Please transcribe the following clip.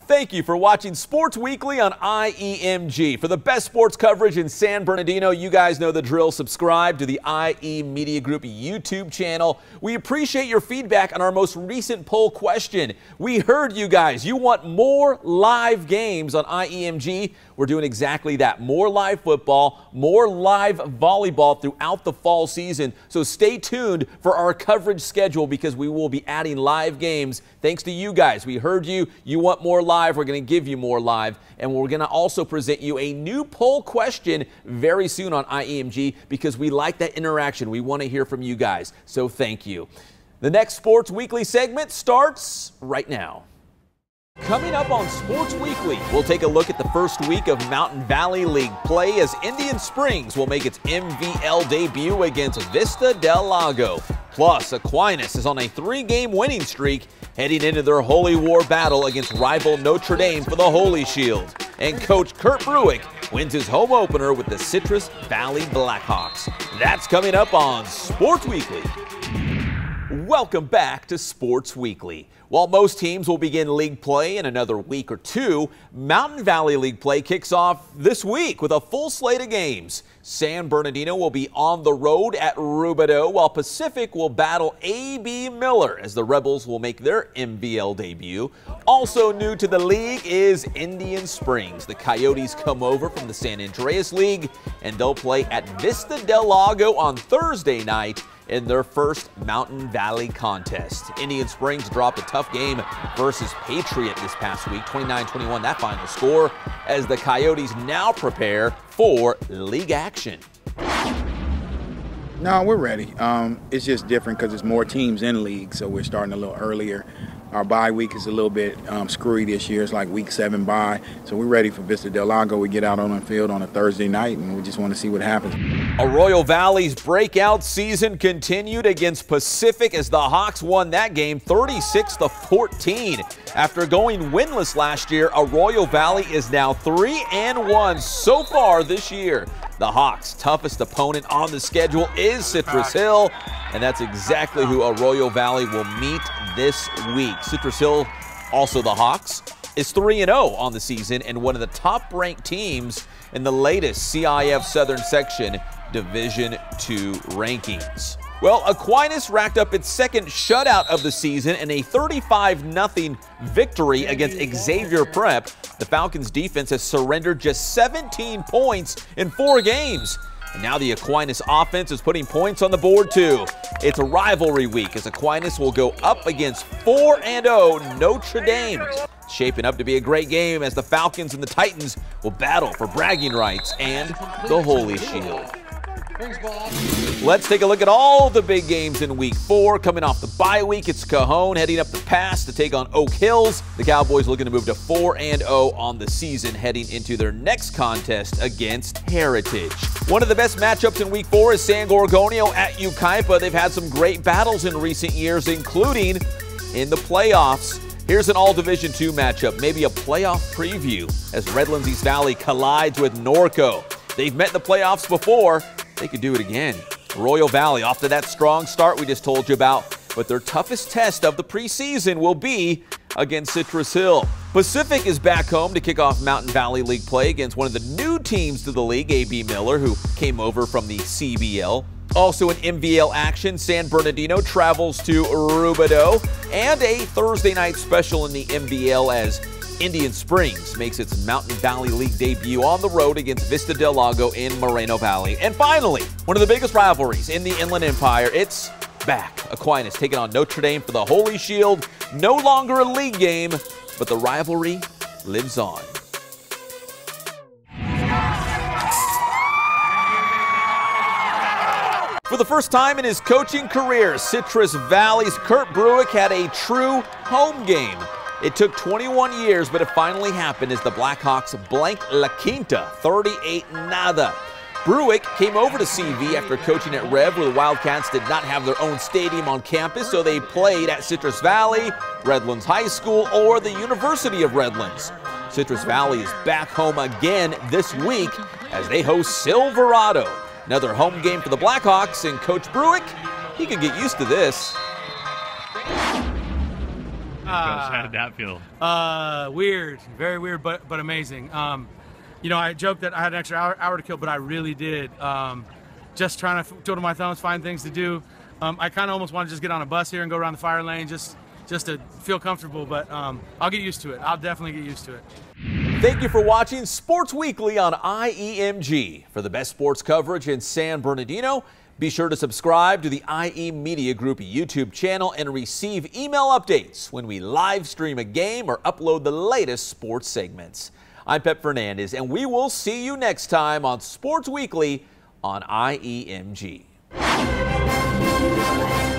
Thank you for watching Sports Weekly on IEMG. For the best sports coverage in San Bernardino, you guys know the drill. Subscribe to the IE Media Group YouTube channel. We appreciate your feedback on our most recent poll question. We heard you guys. You want more live games on IEMG. We're doing exactly that. More live football, more live volleyball throughout the fall season. So stay tuned for our coverage schedule because we will be adding live games thanks to you guys. We heard you. You want more live. We're going to give you more live, and we're going to also present you a new poll question very soon on IEMG because we like that interaction. We want to hear from you guys, so thank you. The next Sports Weekly segment starts right now. Coming up on Sports Weekly, we'll take a look at the first week of Mountain Valley League play as Indian Springs will make its MVL debut against Vista del Lago. Plus, Aquinas is on a 3-game winning streak heading into their Holy War battle against rival Notre Dame for the Holy Shield. And Coach Kurt Bruich wins his home opener with the Citrus Valley Blackhawks. That's coming up on Sports Weekly. Welcome back to Sports Weekly. While most teams will begin league play in another week or two, Mountain Valley League play kicks off this week with a full slate of games. San Bernardino will be on the road at Rubidoux, while Pacific will battle A.B. Miller as the Rebels will make their MVL debut. Also new to the league is Indian Springs. The Coyotes come over from the San Andreas League, and they'll play at Vista del Lago on Thursday night in their first Mountain Valley contest. Indian Springs dropped a tough game versus Patriot this past week, 29-21 that final score, as the Coyotes now prepare for league action. No, we're ready. It's just different because there's more teams in league, so we're starting a little earlier. Our bye week is a little bit screwy this year. It's like week 7 bye. So we're ready for Vista del Lago. We get out on the field on a Thursday night, and we just want to see what happens. Arroyo Valley's breakout season continued against Pacific as the Hawks won that game 36-14. After going winless last year, Arroyo Valley is now 3-1 so far this year. The Hawks' toughest opponent on the schedule is Citrus Hill, and that's exactly who Arroyo Valley will meet this week. Citrus Hill, also the Hawks, is 3-0 on the season and one of the top-ranked teams in the latest CIF Southern Section Division II rankings. Well, Aquinas racked up its second shutout of the season in a 35-0 victory against Xavier Prep. The Falcons' defense has surrendered just 17 points in 4 games. And now the Aquinas offense is putting points on the board, too. It's a rivalry week as Aquinas will go up against 4-0 Notre Dame. It's shaping up to be a great game as the Falcons and the Titans will battle for bragging rights and the Holy Shield. Let's take a look at all the big games in week 4. Coming off the bye week, it's Cajon heading up the pass to take on Oak Hills. The Cowboys looking to move to 4-0 on the season, heading into their next contest against Heritage. One of the best matchups in week 4 is San Gorgonio at Yucaipa. They've had some great battles in recent years, including in the playoffs. Here's an all-Division II matchup, maybe a playoff preview, as Redlands East Valley collides with Norco. They've met in the playoffs before. They could do it again. Arroyo Valley off to that strong start we just told you about, but their toughest test of the preseason will be against Citrus Hill. Pacific is back home to kick off Mountain Valley League play against one of the new teams to the league, A.B. Miller, who came over from the CBL. Also in MVL action, San Bernardino travels to Rubidoux, and a Thursday night special in the MVL as Indian Springs makes its Mountain Valley League debut on the road against Vista del Lago in Moreno Valley. And finally, one of the biggest rivalries in the Inland Empire, it's back. Aquinas taking on Notre Dame for the Holy Shield. No longer a league game, but the rivalry lives on. For the first time in his coaching career, Citrus Valley's Kurt Bruich had a true home game. It took 21 years, but it finally happened as the Blackhawks blanked La Quinta 38-0. Bruich came over to CV after coaching at Rev, where the Wildcats did not have their own stadium on campus, so they played at Citrus Valley, Redlands High School, or the University of Redlands. Citrus Valley is back home again this week as they host Silverado. Another home game for the Blackhawks, and Coach Bruich, he could get used to this. Coach, how did that feel? Weird, very weird, but amazing. You know, I joked that I had an extra hour to kill, but I really did. Just trying to twiddle my thumbs, find things to do. I kind of almost want to just get on a bus here and go around the fire lane just to feel comfortable, but I'll get used to it. I'll definitely get used to it. Thank you for watching Sports Weekly on IEMG. For the best sports coverage in San Bernardino, be sure to subscribe to the IE Media Group YouTube channel and receive email updates when we live stream a game or upload the latest sports segments. I'm Pep Fernandez, and we will see you next time on Sports Weekly on IEMG.